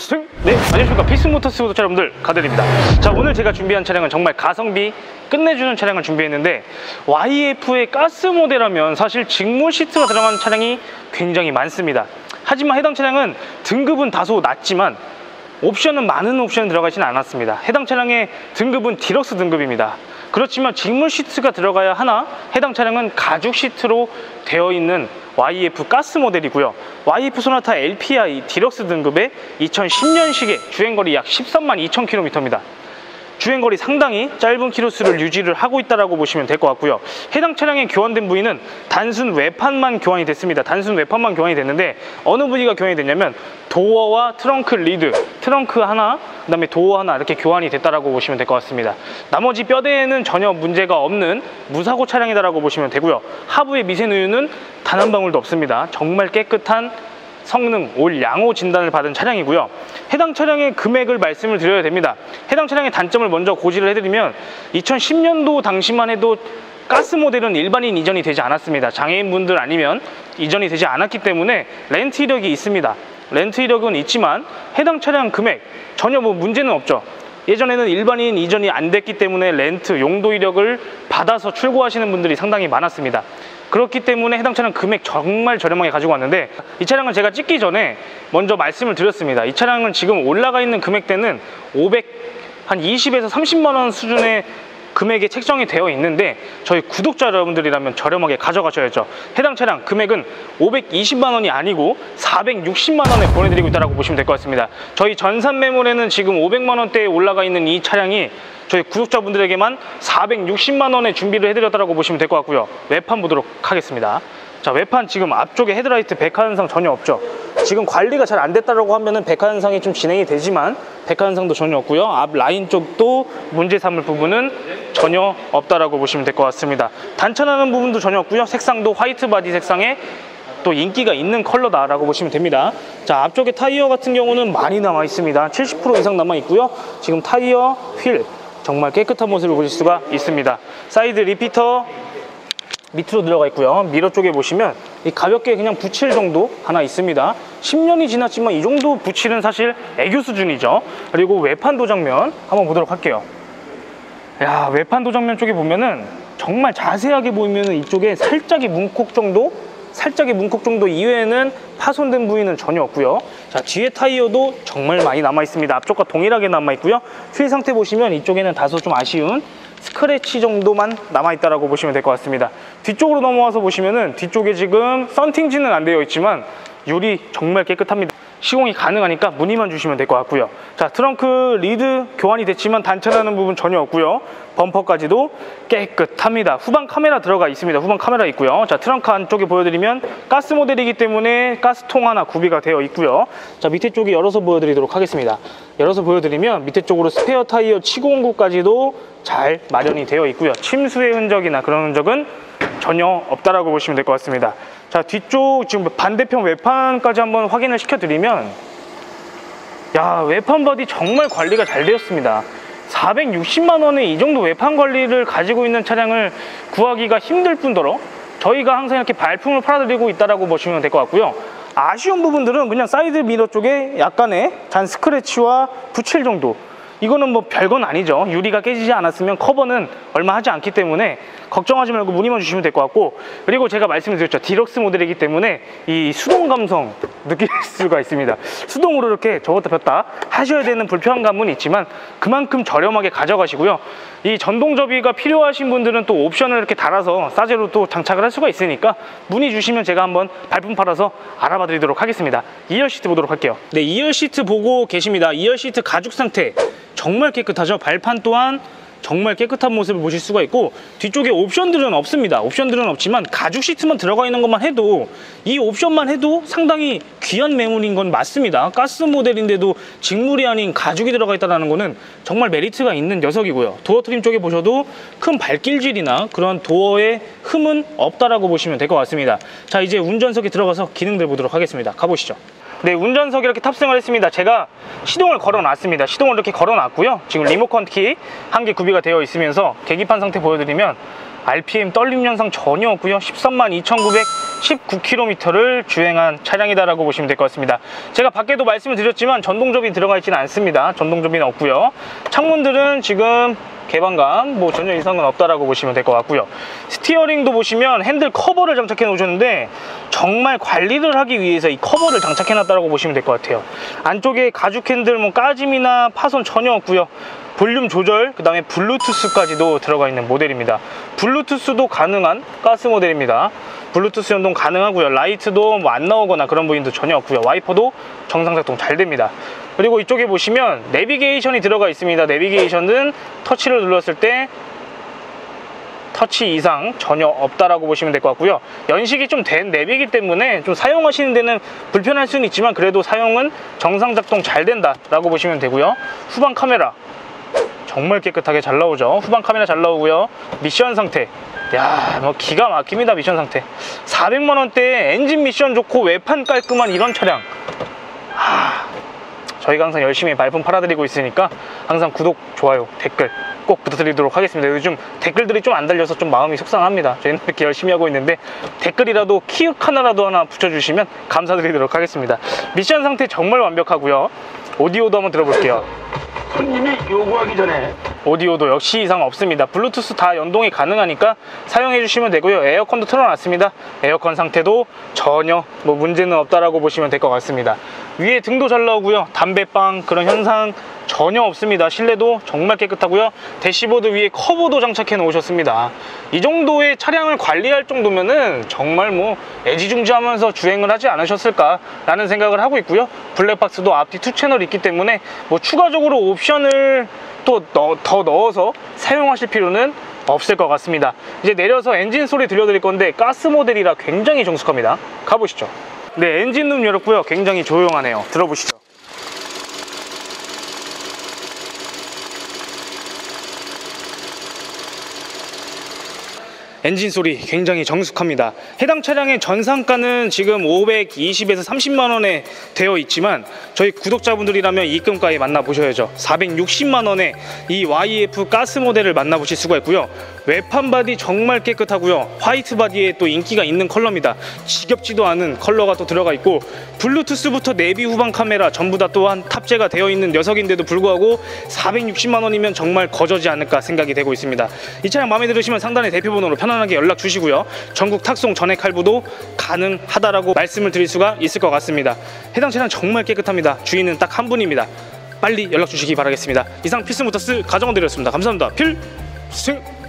필승! 네, 안녕하십니까. 필승모터스 구독자 여러분들, 가드입니다. 자, 오늘 제가 준비한 차량은 정말 가성비 끝내주는 차량을 준비했는데, YF의 가스 모델하면 사실 직물 시트가 들어간 차량이 굉장히 많습니다. 하지만 해당 차량은 등급은 다소 낮지만 옵션은 많은 옵션이 들어가지는 않았습니다. 해당 차량의 등급은 디럭스 등급입니다. 그렇지만 직물 시트가 들어가야 하나, 해당 차량은 가죽 시트로 되어 있는 YF 가스 모델이고요. YF 소나타 LPI 디럭스 등급의 2010년식의 주행거리 약 13만 2,000km입니다. 주행거리 상당히 짧은 키로수를 유지를 하고 있다고 보시면 될 것 같고요. 해당 차량에 교환된 부위는 단순 외판만 교환이 됐습니다. 단순 외판만 교환이 됐는데 어느 부위가 교환이 됐냐면 도어와 트렁크 리드, 트렁크 하나, 그 다음에 도어 하나 이렇게 교환이 됐다고 보시면 될 것 같습니다. 나머지 뼈대에는 전혀 문제가 없는 무사고 차량이다라고 보시면 되고요. 하부의 미세누유는 단 한 방울도 없습니다. 정말 깨끗한 성능 올 양호 진단을 받은 차량이고요. 해당 차량의 금액을 말씀을 드려야 됩니다. 해당 차량의 단점을 먼저 고지를 해드리면 2010년도 당시만 해도 가스 모델은 일반인 이전이 되지 않았습니다. 장애인분들 아니면 이전이 되지 않았기 때문에 렌트 이력이 있습니다. 렌트 이력은 있지만 해당 차량 금액 전혀 문제는 없죠. 예전에는 일반인 이전이 안 됐기 때문에 렌트 용도 이력을 받아서 출고하시는 분들이 상당히 많았습니다. 그렇기 때문에 해당 차량 금액 정말 저렴하게 가지고 왔는데, 이 차량을 제가 찍기 전에 먼저 말씀을 드렸습니다. 이 차량은 지금 올라가 있는 금액대는 한 20에서 30만 원 수준의 금액에 책정이 되어 있는데, 저희 구독자 여러분들이라면 저렴하게 가져가셔야죠. 해당 차량 금액은 520만 원이 아니고 460만 원에 보내드리고 있다고 보시면 될 것 같습니다. 저희 전산 매물에는 지금 500만 원대에 올라가 있는 이 차량이 저희 구독자분들에게만 460만 원에 준비를 해드렸다고 보시면 될 것 같고요. 외판 보도록 하겠습니다. 자, 외판 지금 앞쪽에 헤드라이트 백화 현상 전혀 없죠. 지금 관리가 잘 안 됐다고 하면은 백화 현상이 좀 진행이 되지만 백화 현상도 전혀 없고요. 앞 라인 쪽도 문제 삼을 부분은 전혀 없다라고 보시면 될 것 같습니다. 단차나는 부분도 전혀 없고요. 색상도 화이트 바디 색상에 또 인기가 있는 컬러다라고 보시면 됩니다. 자, 앞쪽에 타이어 같은 경우는 많이 남아 있습니다. 70% 이상 남아 있고요. 지금 타이어 휠 정말 깨끗한 모습을 보실 수가 있습니다. 사이드 리피터 밑으로 들어가 있고요. 미러 쪽에 보시면 이 가볍게 그냥 붙일 정도 하나 있습니다. 10년이 지났지만 이 정도 붙일은 사실 애교 수준이죠. 그리고 외판 도장면 한번 보도록 할게요. 야, 외판 도장면 쪽에 보면은 정말 자세하게 보이면은 이쪽에 살짝의 문콕 정도 이외에는 파손된 부위는 전혀 없고요. 자, 뒤에 타이어도 정말 많이 남아 있습니다. 앞쪽과 동일하게 남아 있고요. 휠 상태 보시면 이쪽에는 다소 좀 아쉬운 스크래치 정도만 남아있다고 보시면 될 것 같습니다. 뒤쪽으로 넘어와서 보시면은 뒤쪽에 지금 썬팅지는 안 되어 있지만 유리 정말 깨끗합니다. 시공이 가능하니까 문의만 주시면 될 것 같고요. 자, 트렁크 리드 교환이 됐지만 단차나는 부분 전혀 없고요. 범퍼까지도 깨끗합니다. 후방 카메라 들어가 있습니다. 후방 카메라 있고요. 자, 트렁크 안쪽에 보여드리면 가스 모델이기 때문에 가스통 하나 구비가 되어 있고요. 자, 밑에 쪽이 열어서 보여드리도록 하겠습니다. 열어서 보여드리면 밑에 쪽으로 스페어 타이어 치고 온 곳까지도 잘 마련이 되어 있고요. 침수의 흔적이나 그런 흔적은 전혀 없다라고 보시면 될 것 같습니다. 자, 뒤쪽 지금 반대편 외판까지 한번 확인을 시켜드리면, 야, 외판 바디 정말 관리가 잘 되었습니다. 460만 원에 이 정도 외판 관리를 가지고 있는 차량을 구하기가 힘들 뿐더러 저희가 항상 이렇게 발품을 팔아드리고 있다라고 보시면 될 것 같고요. 아쉬운 부분들은 그냥 사이드 미러 쪽에 약간의 잔 스크래치와 붙일 정도, 이거는 뭐 별건 아니죠. 유리가 깨지지 않았으면 커버는 얼마 하지 않기 때문에 걱정하지 말고 문의만 주시면 될 것 같고, 그리고 제가 말씀드렸죠. 디럭스 모델이기 때문에 이 수동 감성 느낄 수가 있습니다. 수동으로 이렇게 저었다 폈다 하셔야 되는 불편한 감은 있지만 그만큼 저렴하게 가져가시고요. 이 전동 접이가 필요하신 분들은 또 옵션을 이렇게 달아서 싸제로 또 장착을 할 수가 있으니까 문의 주시면 제가 한번 발품 팔아서 알아봐 드리도록 하겠습니다. 2열 시트 보도록 할게요. 네, 2열 시트 보고 계십니다. 2열 시트 가죽 상태 정말 깨끗하죠. 발판 또한 정말 깨끗한 모습을 보실 수가 있고, 뒤쪽에 옵션들은 없습니다. 옵션들은 없지만 가죽 시트만 들어가 있는 것만 해도, 이 옵션만 해도 상당히 귀한 매물인 건 맞습니다. 가스 모델인데도 직물이 아닌 가죽이 들어가 있다는 거는 정말 메리트가 있는 녀석이고요. 도어 트림 쪽에 보셔도 큰 발길질이나 그런 도어의 흠은 없다라고 보시면 될 것 같습니다. 자, 이제 운전석에 들어가서 기능들 보도록 하겠습니다. 가보시죠. 네, 운전석에 이렇게 탑승을 했습니다. 제가 시동을 걸어놨습니다. 시동을 이렇게 걸어놨고요. 지금 리모컨 키 한 개 구비가 되어 있으면서 계기판 상태 보여드리면 RPM 떨림 현상 전혀 없고요. 132,919km를 주행한 차량이다라고 보시면 될 것 같습니다. 제가 밖에도 말씀을 드렸지만 전동접이 들어가 있지는 않습니다. 전동접이는 없고요. 창문들은 지금 개방감 뭐 전혀 이상은 없다라고 보시면 될 것 같고요. 스티어링도 보시면 핸들 커버를 장착해 놓으셨는데 정말 관리를 하기 위해서 이 커버를 장착해 놨다라고 보시면 될 것 같아요. 안쪽에 가죽 핸들 뭐 까짐이나 파손 전혀 없고요. 볼륨 조절, 그 다음에 블루투스까지도 들어가 있는 모델입니다. 블루투스도 가능한 가스 모델입니다. 블루투스 연동 가능하고요. 라이트도 뭐 안 나오거나 그런 부분도 전혀 없고요. 와이퍼도 정상 작동 잘 됩니다. 그리고 이쪽에 보시면 내비게이션이 들어가 있습니다. 내비게이션은 터치를 눌렀을 때 터치 이상 전혀 없다라고 보시면 될 것 같고요. 연식이 좀 된 내비이기 때문에 좀 사용하시는 데는 불편할 수는 있지만 그래도 사용은 정상 작동 잘 된다라고 보시면 되고요. 후방 카메라 정말 깨끗하게 잘 나오죠. 후방 카메라 잘 나오고요. 미션 상태, 야, 뭐 기가 막힙니다. 미션 상태 400만원대에 엔진 미션 좋고 외판 깔끔한 이런 차량, 저희가 항상 열심히 발품 팔아드리고 있으니까 항상 구독, 좋아요, 댓글 꼭 부탁드리도록 하겠습니다. 요즘 댓글들이 좀 안 달려서 좀 마음이 속상합니다. 저희는 이렇게 열심히 하고 있는데 댓글이라도 키읔 하나라도 하나 붙여주시면 감사드리도록 하겠습니다. 미션 상태 정말 완벽하고요. 오디오도 한번 들어볼게요. 손님이 요구하기 전에 오디오도 역시 이상 없습니다. 블루투스 다 연동이 가능하니까 사용해 주시면 되고요. 에어컨도 틀어놨습니다. 에어컨 상태도 전혀 뭐 문제는 없다라고 보시면 될 것 같습니다. 위에 등도 잘 나오고요. 담배빵 그런 현상 전혀 없습니다. 실내도 정말 깨끗하고요. 대시보드 위에 커버도 장착해 놓으셨습니다. 이 정도의 차량을 관리할 정도면은 정말 뭐 애지중지하면서 주행을 하지 않으셨을까 라는 생각을 하고 있고요. 블랙박스도 앞뒤 2채널이 있기 때문에 뭐 추가적으로 옵션을 또 더 넣어서 사용하실 필요는 없을 것 같습니다. 이제 내려서 엔진 소리 들려드릴 건데 가스 모델이라 굉장히 정숙합니다. 가보시죠. 네, 엔진룸 열었고요. 굉장히 조용하네요. 들어보시죠. 엔진 소리 굉장히 정숙합니다. 해당 차량의 전상가는 지금 520에서 30만원에 되어 있지만 저희 구독자분들이라면 입금가에 만나보셔야죠. 460만원에 이 YF 가스 모델을 만나보실 수가 있고요. 외판 바디 정말 깨끗하고요. 화이트 바디에 또 인기가 있는 컬러입니다. 지겹지도 않은 컬러가 또 들어가 있고 블루투스부터 내비 후방 카메라 전부 다 또한 탑재가 되어 있는 녀석인데도 불구하고 460만원이면 정말 거저지 않을까 생각이 되고 있습니다. 이 차량 마음에 들으시면 상단의 대표번호로 편안하게 연락 주시고요. 전국 탁송 전액 할부도 가능하다라고 말씀을 드릴 수가 있을 것 같습니다. 해당 차량 정말 깨끗합니다. 주인은 딱 한 분입니다. 빨리 연락 주시기 바라겠습니다. 이상 필승모터스 가정원 드렸습니다. 감사합니다. 필승!